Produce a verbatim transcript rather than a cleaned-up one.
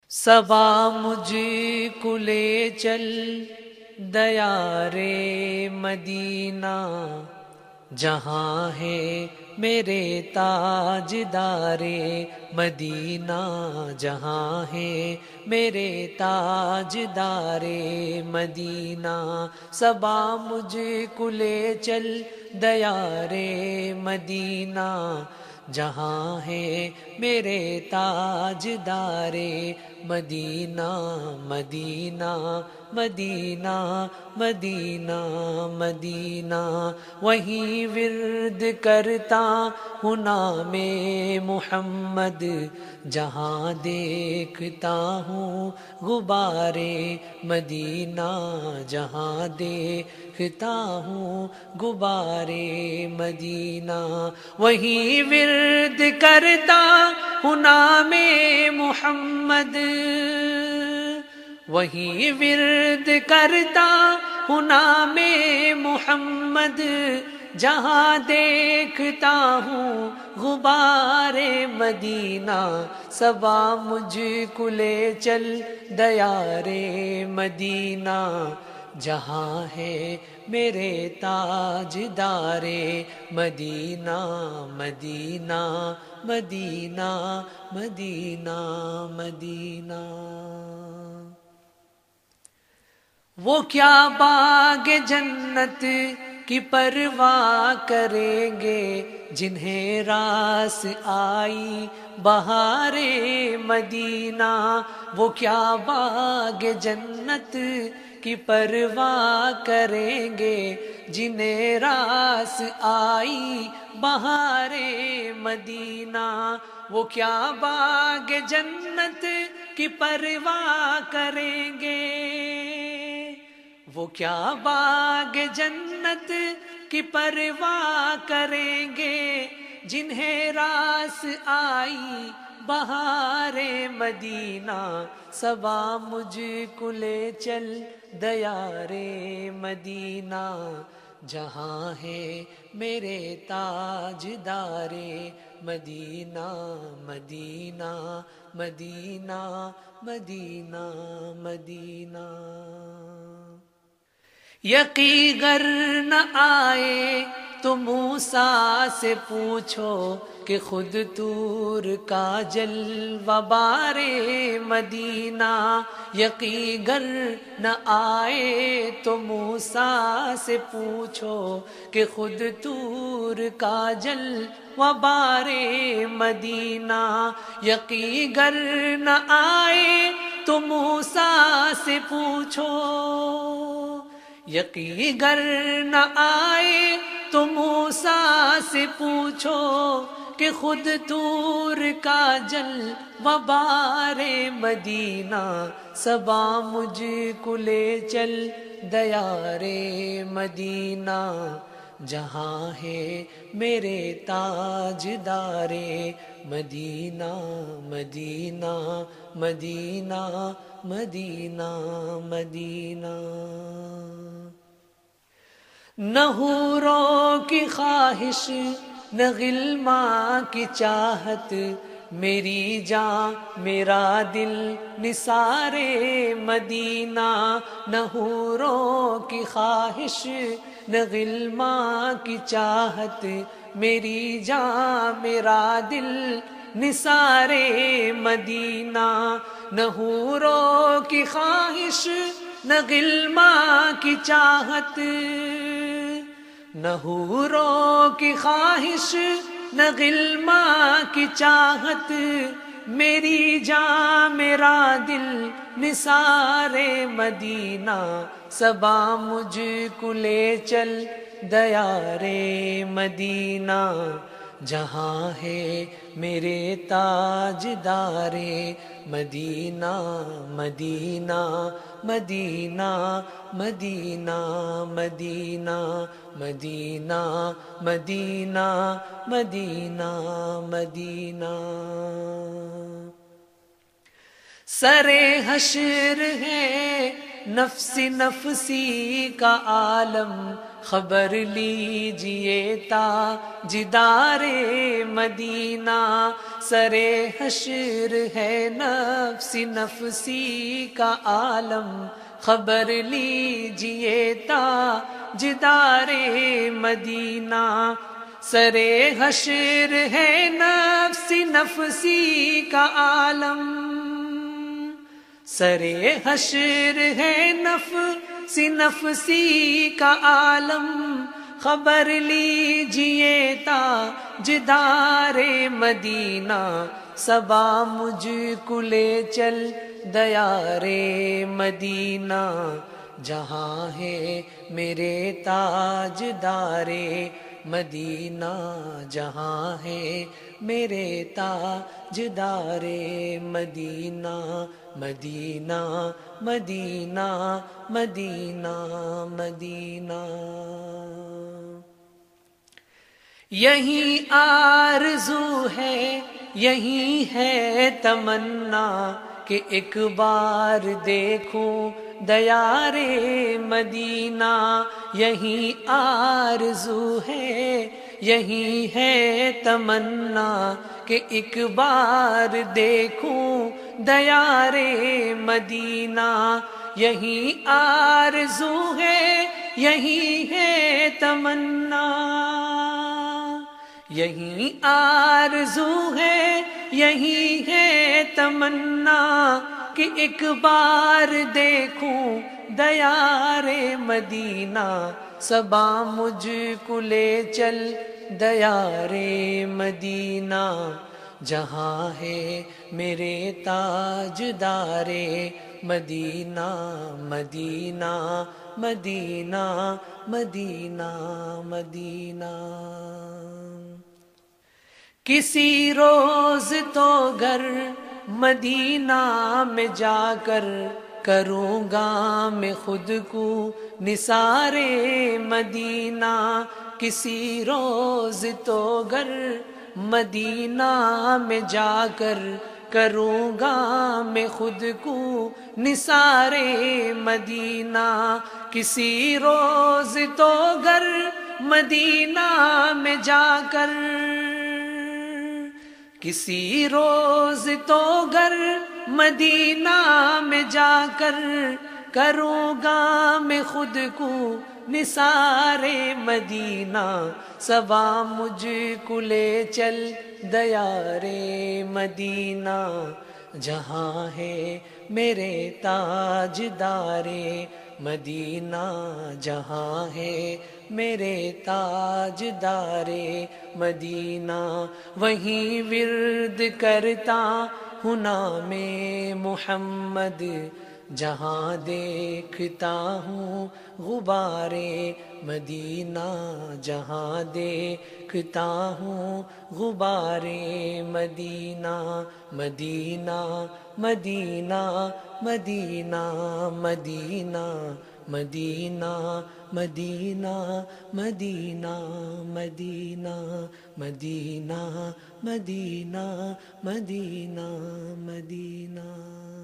صبا مجھ کو لے چل دیار مدینہ، جہاں ہے میرے تاجدار مدینہ، جہاں ہے میرے تاجدار مدینہ۔ صبا مجھ کو لے چل دیار مدینہ، جہاں ہے میرے تاجدار مدینہ، مدینہ مدینہ مدینہ مدینہ۔ وہیں ورد کرتا ہوں نام محمد، جہاں دیکھتا ہوں غبار مدینہ، جہاں دیکھتا ہوں غبار مدینہ۔ وہیں ورد کرتا ہوں نام محمد، وہیں ورد کرتا ہوں نام محمد، جہاں دیکھتا ہوں غبار مدینہ۔ صبا مجھ کو لے چل دیار مدینہ، جہاں ہے میرے تاجدار مدینہ، مدینہ مدینہ مدینہ مدینہ۔ وہ کیا باغ جنت کی پرواہ کریں گے، جنہیں راس آئی بہار مدینہ۔ وہ کیا باغ جنت کی پرواہ کریں گے، جنہیں راس آئی بہار مدینہ۔ وہ کیا باغ جنت کی پرواہ کریں گے، وہ کیا باغ جنت کی پرواہ کریں گے، جنہیں راس آئی بہار مدینہ۔ صبا مجھ کو لے چل دیار مدینہ، جہاں ہے میرے تاجدار مدینہ، مدینہ مدینہ مدینہ مدینہ۔ یقین گر نہ آئے تو موسیٰ سے پوچھو کہ خود طور کا جلوہ بار مدینہ۔ یقین گر نہ آئے تو موسیٰ سے پوچھو کہ خود طور کا جلوہ بار مدینہ۔ یقین گر نہ آئے تو موسیٰ سے پوچھو، یقین گر نہ آئے تو موسیٰ سے پوچھو کہ خود طور کا جلوہ بار مدینہ۔ صبا مجھ کو لے چل دیار مدینہ، جہاں ہے میرے تاجدار مدینہ، مدینہ مدینہ مدینہ مدینہ۔ نہ حوروں کی خواہش نہ غلماں کی چاہت، میری جان میرا دل نثار مدینہ۔ نہ حوروں کی خواہش نہ غلماں کی چاہت، میری جان میرا دل نثار مدینہ۔ نہ حوروں کی خواہش نہ غلماں کی چاہت، نہ حوروں کی خواہش نہ غلماں کی چاہت، میری جان میرا دل نثار مدینہ۔ صبا مجھ کو لے چل دیار مدینہ، جہاں ہے میرے تاجدار مدینہ، مدینہ مدینہ مدینہ مدینہ مدینہ مدینہ مدینہ مدینہ۔ سرے حشر ہے نفسی نفسی کا عالم خبر لیجئے تاجدار مدینہ سرے حشر ہے نفسی نفسی کا عالم خبر لیجئے تاجدار مدینہ سرے حشر ہے نفسی نفسی کا عالم سرے حشر ہے نفسی نفسی کا عالم خبر لیجئے تاجدار مدینہ صبا مجھ کو لے چل دیار مدینہ جہاں ہے میرے تاجدار مدینہ جہاں ہے میرے تاجدار مدینہ مدینہ مدینہ مدینہ مدینہ یہی آرزو ہے یہی ہے تمنا کہ ایک بار دیکھوں دیار مدینہ یہی آرزو ہے یہی ہے تمنا کہ ایک بار دیکھوں دیار مدینہ یہی آرزو ہے یہی ہے تمنا یہی آرزو ہے یہی ہے تمنا کہ ایک بار دیکھوں دیار مدینہ صبا مجھ کو لے چل دیار مدینہ جہاں ہے میرے تاجدار مدینہ مدینہ مدینہ مدینہ مدینہ کسی روز تو گر مدینہ میں جا کر کروں گا میں خود کو نثار مدینہ کسی روز تو گر مدینہ میں جا کر کروں گا میں خود کو نثار مدینہ کسی روز تو گر مدینہ میں جا کر کسی روز تو گر مدینہ میں جا کر کروں گا میں خود کو نثار مدینہ صبا مجھ کو لے چل دیار مدینہ جہاں ہے میرے تاجدار مدینہ جہاں ہے میرے تاجدار مدینہ وہیں ورد کرتا ہوں نام محمد جہاں دیکھتا ہوں غبار مدینہ جہاں دیکھتا ہوں غبار مدینہ مدینہ مدینہ مدینہ مدینہ مدینہ مدینہ مدینہ مدینہ مدینہ مدینہ مدینہ مدینہ